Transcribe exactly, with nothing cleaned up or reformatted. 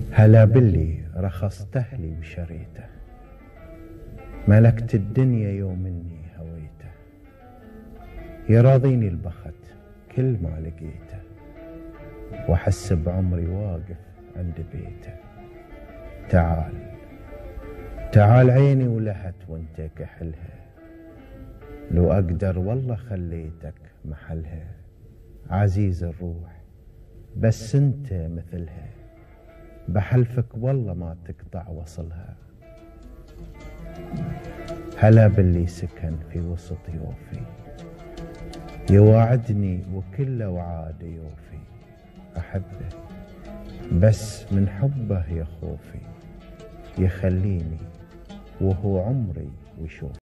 هلا باللي رخصته لي وشريته، ملكت الدنيا يوم اني هويته، يراضيني البخت كل ما لقيته، واحس بعمري واقف عند بيته. تعال تعال عيني ولهت وانت كحلها، لو اقدر والله خليتك محلها. عزيز الروح بس انت مثلها، بحلفك والله ما تقطع وصلها. هلا باللي سكن في وسط يوفي، يواعدني وكل وعاده يوفي. احبه بس من حبه يا خوفي، يخليني وهو عمري وشوفي.